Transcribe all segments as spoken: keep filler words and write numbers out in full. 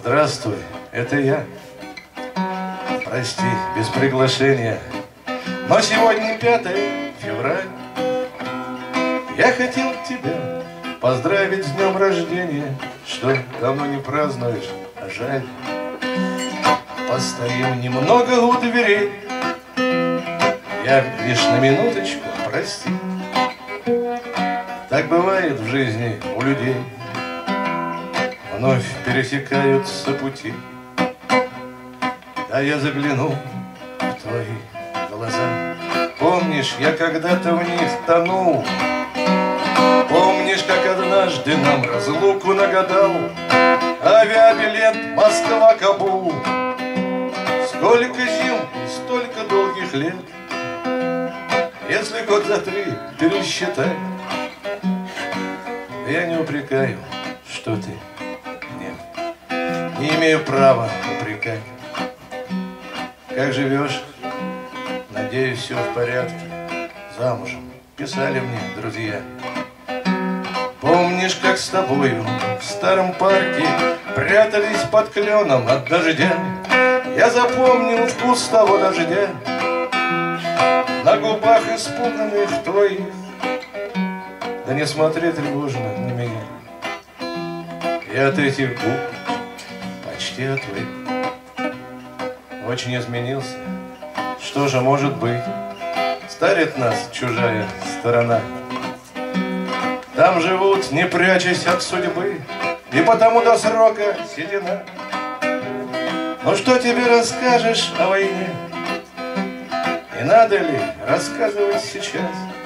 Здравствуй, это я. Прости, без приглашения, но сегодня пятое февраля. Я хотел тебя поздравить с днем рождения, что давно не празднуешь, а жаль. Постоим немного у дверей, я лишь на минуточку, прости. Так бывает в жизни у людей, вновь пересекаются пути. Да я загляну в твои глаза. Помнишь, я когда-то в них тонул? Помнишь, как однажды нам разлуку нагадал авиабилет Москва-Кабул? Сколько зим и столько долгих лет, если год за три пересчитать. Я не упрекаю, что ты не, не имею права упрекать. Как живешь? Надеюсь, все в порядке. Замужем писали мне друзья. Помнишь, как с тобою в старом парке прятались под кленом от дождя? Я запомнил вкус того дождя на губах испуганных твоих. Да не смотри тревожно на меня, я от этих губ почти отвык. Очень изменился, что же может быть? Старит нас чужая сторона. Там живут, не прячась от судьбы, и потому до срока седина. Ну что тебе расскажешь о войне? И надо ли рассказывать сейчас?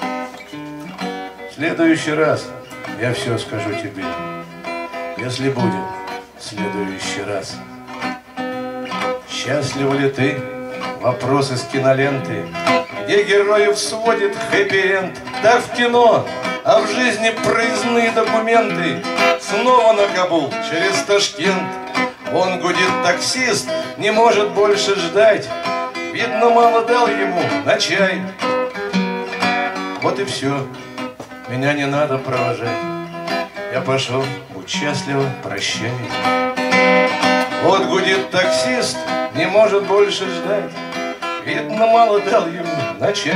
В следующий раз я все скажу тебе, если будет в следующий раз. Счастлива ли ты? Вопрос из киноленты, где героев сводит хэппи-энд. Так в кино, а в жизни проездные документы. Снова на Кабул через Ташкент. Он гудит таксист, не может больше ждать. Видно, мало дал ему на чай. Вот и все, меня не надо провожать. Я пошел, будь счастлива, прощай. Вот гудит таксист, не может больше ждать. Видно, мало дал ему на чай.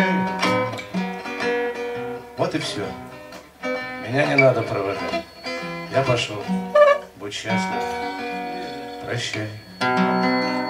Вот и все, меня не надо провожать. Я пошел, будь счастлив, прощай.